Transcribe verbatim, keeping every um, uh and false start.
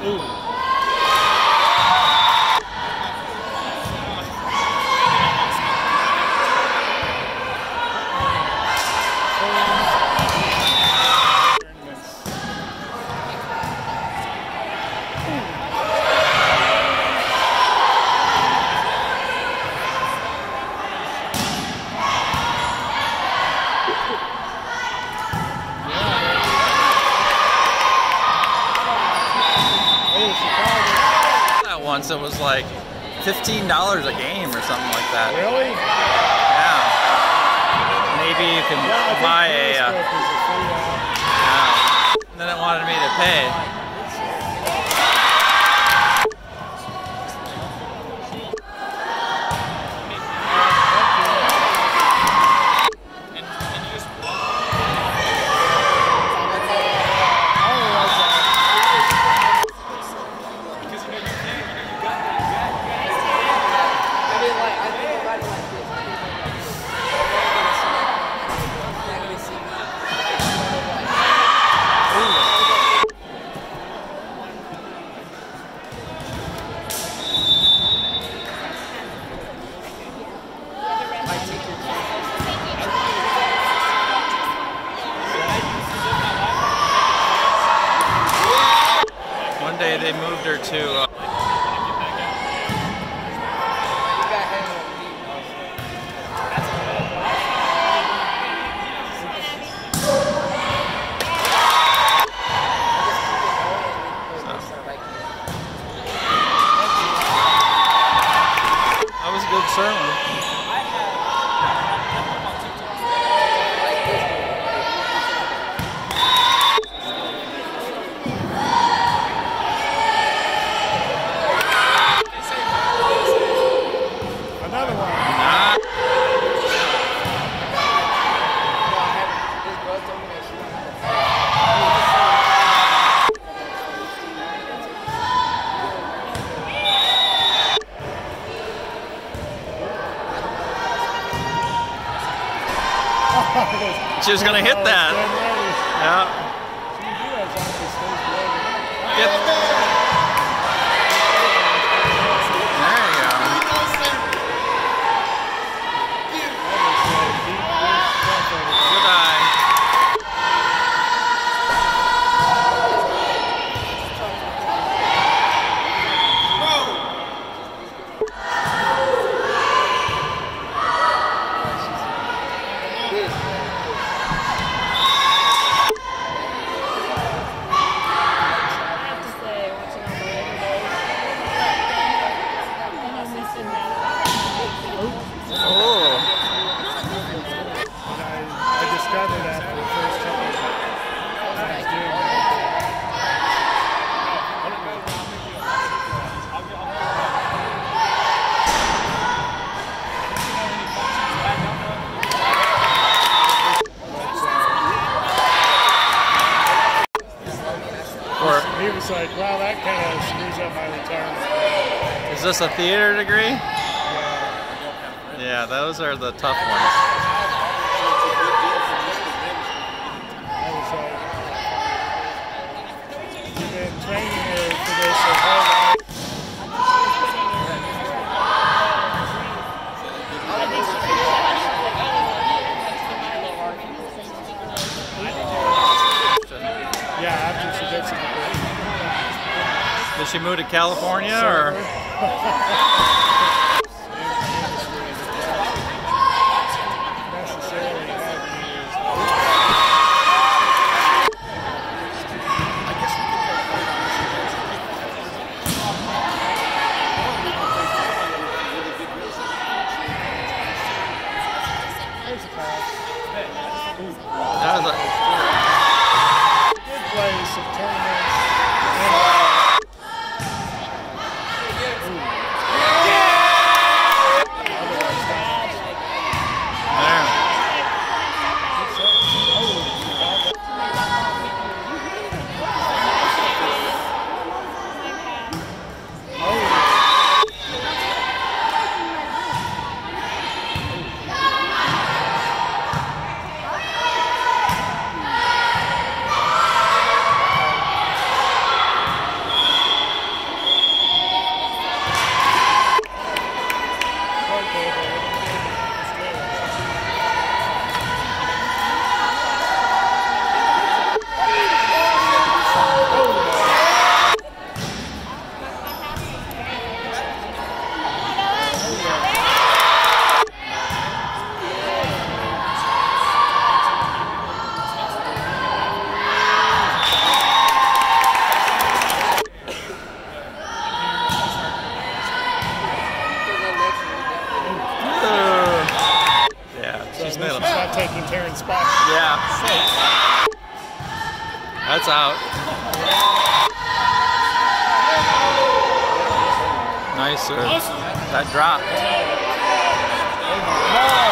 Ooh. Once it was like fifteen dollars a game or something like that. Really? Yeah. Maybe you can yeah, buy a. Uh, yeah. And then it wanted me to pay. One day they moved her to uh, that was a good sermon. She was gonna hit that. Yeah. Get He was like, wow, that kind of screws up my retirement. Is this a theater degree? Yeah. Yeah, those are the tough ones. I was like, you've been training her for this her whole life. Yeah, after she gets it. Did she move to California or? That was a good place of tournaments. That's out. Nice, sir. That dropped.